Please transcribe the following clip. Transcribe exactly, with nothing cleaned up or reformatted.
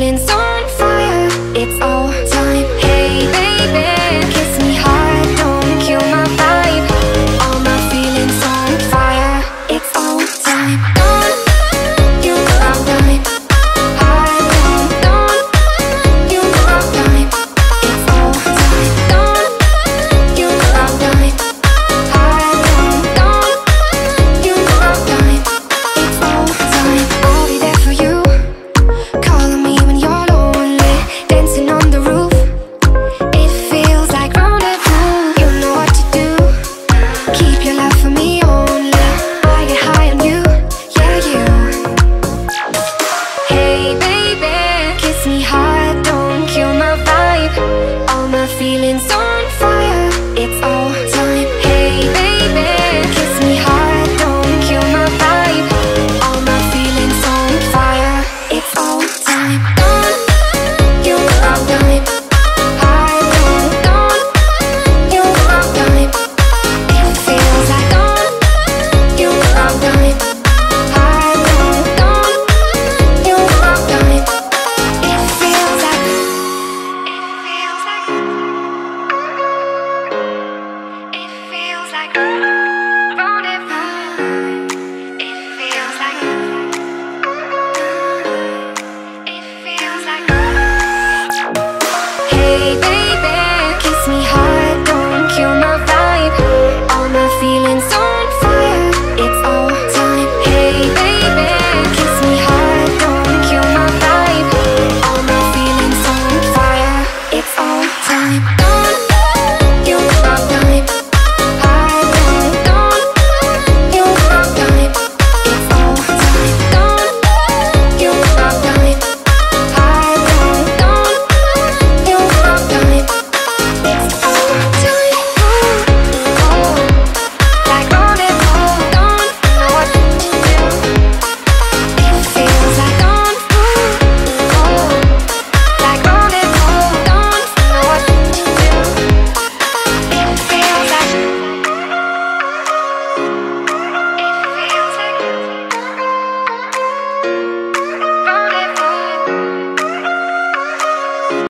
feelings on fire. It's all time. Hey baby, kiss me hard, don't kill my vibe. All my feelings on fire. It's all time. Don't you know I'm time. Hard, don't, don't you know I'm time. It's all time. Don't you know I'm time. Hard, don't, don't you know I'm time. It's all time. I'll be there for you, calling me when you're lonely, dancing on the roof. It feels like rendezvous. You know what to do. Keep your love for me only. I get high on you, yeah you. Hey baby, kiss me hard, don't kill my vibe. All my feelings on fire. It's all time. Hey baby, kiss me hard, don't kill my vibe. All my feelings on fire. It's all time.